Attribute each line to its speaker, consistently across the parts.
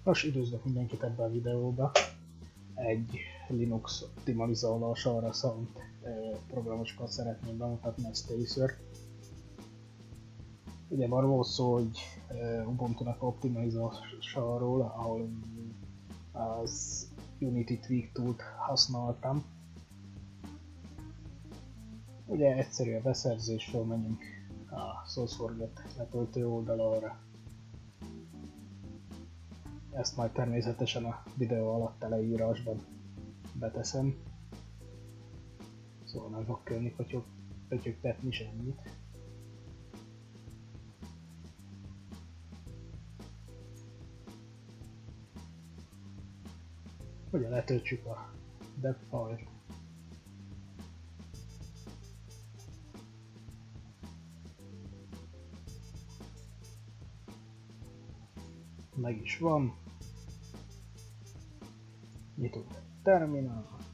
Speaker 1: Nos, üdvözlök mindenkit ebben a videóba. Egy Linux optimalizálós arra szánt programosokat szeretném bemutatni, a Stacer. Ugye arról szó, hogy Ubuntu-nak optimalizálásáról, ahol az Unity Tweak Tool-t használtam. Ugye egyszerű a beszerzésről, menjünk a SourceForge letöltő oldalára. Ezt majd természetesen a videó alatt leírásban beteszem. Szóval nem fog kellni pötyögtetni semmit. Ugye letöltsük a dev file-t. Meg is van. Nyitunk egy terminált.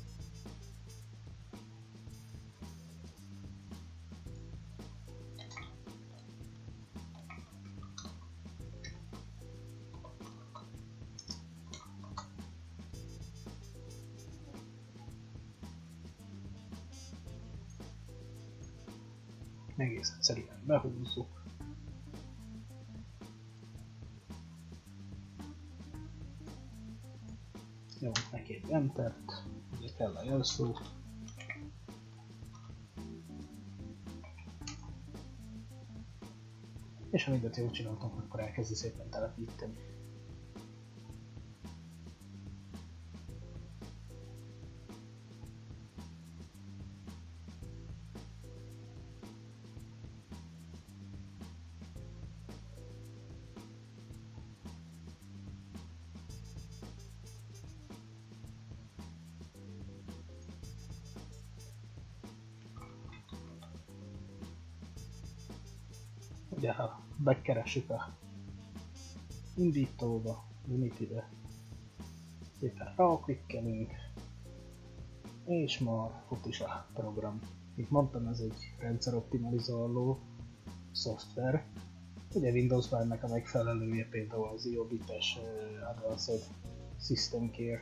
Speaker 1: Egész egyszerűen behúzzuk. Nyomunk neki egy Entert, ugye kell a jelszó. És ha mindent jól csináltunk, akkor elkezdi szépen telepíteni. Ugye ha bekeressük a indítóba, Unity-be, szépen ráklikkelünk, és már fut is a program. Mint mondtam, ez egy rendszeroptimalizáló szoftver. Ugye Windowsban ennek a megfelelője például az IOBIT-es Advanced System Care.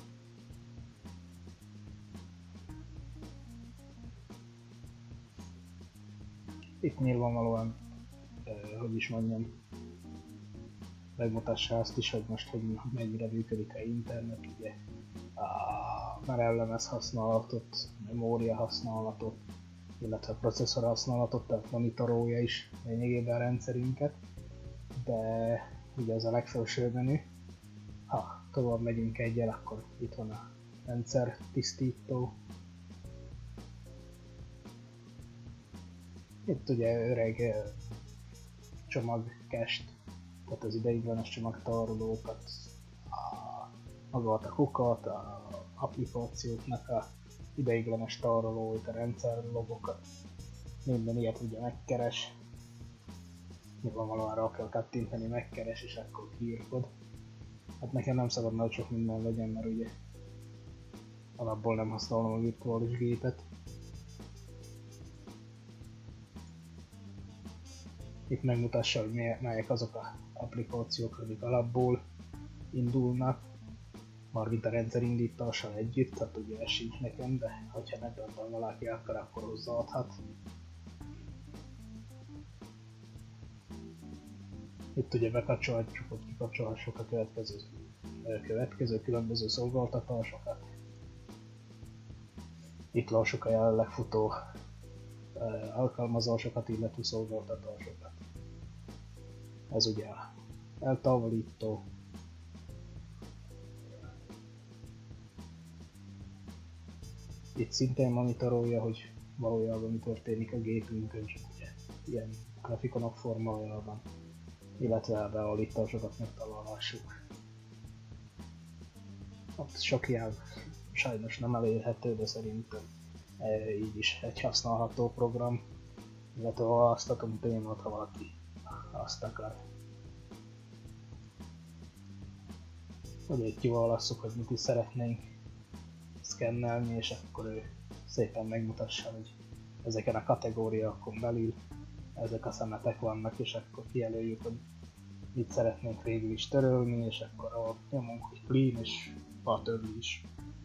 Speaker 1: Itt nyilvánvalóan hogy is mondjam, megmutassa azt is, hogy most hogy mennyire működik a internet, ugye a merevlemez használatot, memória használatot, illetve a processzor használatot, tehát monitorolja is lényegében a rendszerünket, de ugye ez a legfelső menü. Ha tovább megyünk egyel, akkor itt van a rendszer tisztító. Itt ugye öreg csomagcache-t, tehát az ideiglenes csomagtárolókat, magát a kukat, a applikációknak a ideiglenes tárolóit, a rendszerlogokat, minden ilyet ugye megkeres. Nyilvánvalóan rá kell kattintani, megkeres és akkor kiírkod. Hát nekem nem szabadna, hogy sok minden legyen, mert ugye alapból nem használom a virtuális gépet. Itt megmutassa, hogy melyek azok az applikációk, amik alapból indulnak, mármint a rendszer indítással együtt, tehát ugye ez sincs nekem, de ha netben valaki akar, akkor hozzáadhat. Itt ugye bekapcsolhatjuk, hogy kikapcsolhassuk a következő különböző szolgáltatásokat. Itt lássuk a jelenleg futó alkalmazásokat, illetve szolgáltatásokat. Ez ugye a eltávolító. Itt szintén monitorolja, hogy valójában mi történik a gépünkön, csak ugye ilyen grafikonok formájában, illetve a beállításokat megtalálhassuk. Ott sok ilyen sajnos nem elérhető, de szerintem így is egy használható program, illetve választatom témát, ha valaki azt akar. Ugye itt kiválasszuk, hogy mit is szeretnénk szkennelni, és akkor ő szépen megmutassa, hogy ezeken a kategóriákon belül ezek a szemetek vannak, és akkor kijelöljük, hogy mit szeretnénk végül is törölni, és akkor ahol nyomunk, hogy clean, és a többi is.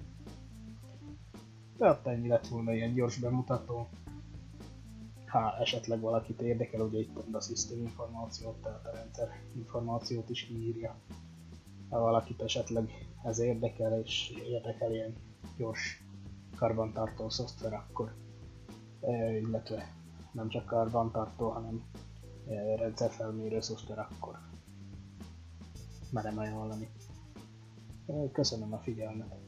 Speaker 1: De ott ennyi lett volna ilyen gyors bemutató. Ha esetleg valakit érdekel, ugye itt a system információt, tehát a rendszer információt is kiírja. Ha valakit esetleg ez érdekel, és érdekel ilyen gyors karbantartó szoftver, akkor illetve nem csak karbantartó, hanem rendszerfelmérő szoftver, akkor merem ajánlani. Köszönöm a figyelmet!